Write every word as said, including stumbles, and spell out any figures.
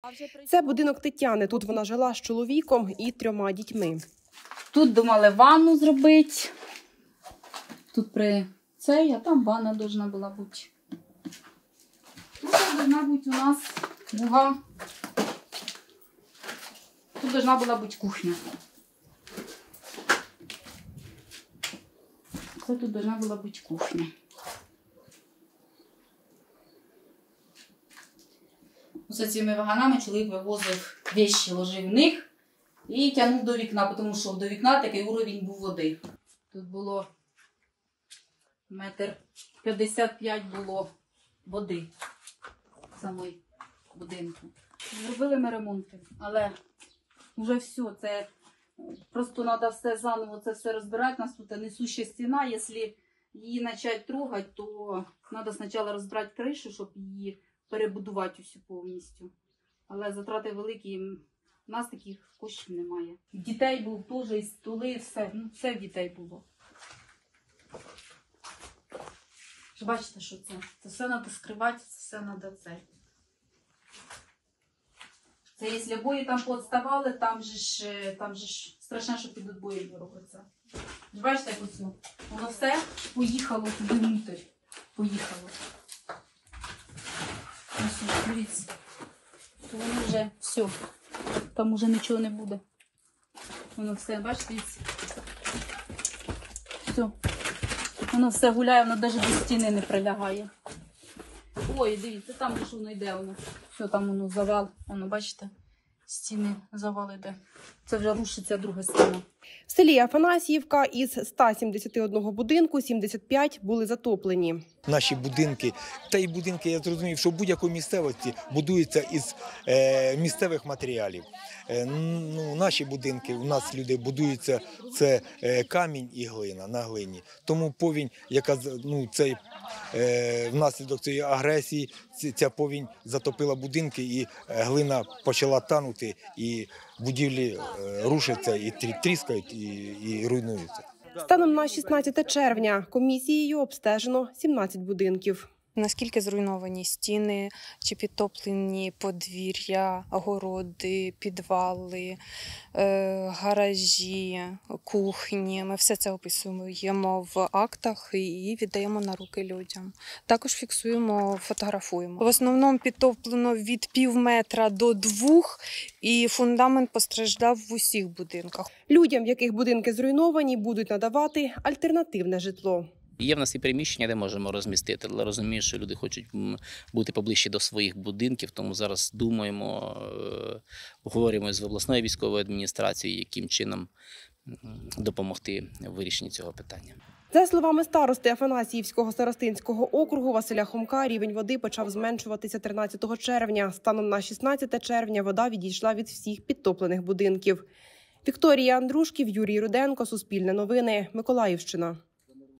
Це будинок Тетяни. Тут вона жила з чоловіком і трьома дітьми. Тут думали ванну зробити. Тут при цей, а там ванна должна була бути. Тут должна бути у нас була. Тут должна була бути кухня. Це тут должна була бути кухня. Ось цими ваганами чоловік вивозив вещі, ложив в них і тягнув до вікна, тому що до вікна такий уровень був води. Тут було метр п'ятдесят п'ять було води в самій будинку. Зробили ми ремонти, але вже все, це просто треба все заново це все розбирати. У нас тут несуща стіна, якщо її почати трогати, то треба спочатку розбирати кришу, щоб її перебудувати усю повністю. Але затрати великі, у нас таких коштів немає. Дітей був теж, і столи, все, ну все в дітей було. Бачите, що це? Це все треба скривати, це все треба це. Це якщо бої там поотставали, там же ж, там же ж страшно, що підуть бої робиться. Бачите, як ось воно все поїхало туди внутрь. Поїхало. Ось, дивіться. То воно вже все. Там вже нічого не буде. Воно все, бачите, дивіться. Все. Воно все гуляє, воно навіть до стіни не прилягає. Ой, дивіться, там же ж воно йде, воно. Все, там воно завал. Воно, бачите, стіни завал йде. Це вже рушиться друга стіна. В селі Афанасіївка із ста сімдесяти одного будинку сімдесят п'ять були затоплені. Наші будинки, та й будинки, я зрозумів, що в будь-якій місцевості будуються із е, місцевих матеріалів. Е, ну, наші будинки, у нас люди будуються, це е, камінь і глина, на глині. Тому повінь, яка ну, цей, е, внаслідок цієї агресії, ця повінь затопила будинки і глина почала танути, і будівлі е, рушаться, і тріскають, і, і руйнуються. Станом на шістнадцяте червня комісією обстежено сімнадцять будинків. Наскільки зруйновані стіни, чи підтоплені подвір'я, городи, підвали, гаражі, кухні. Ми все це описуємо в актах і віддаємо на руки людям. Також фіксуємо, фотографуємо. В основному підтоплено від пів метра до двох, і фундамент постраждав в усіх будинках. Людям, в яких будинки зруйновані, будуть надавати альтернативне житло. Є в нас і приміщення, де можемо розмістити, але розумію, що люди хочуть бути поближче до своїх будинків, тому зараз думаємо, обговорюємо з обласною військовою адміністрацією, яким чином допомогти в вирішенні цього питання. За словами старости Афанасіївського старостинського округу Василя Хомка, рівень води почав зменшуватися тринадцятого червня. Станом на шістнадцяте червня вода відійшла від всіх підтоплених будинків. Вікторія Андрушків, Юрій Руденко, Суспільне новини, Миколаївщина.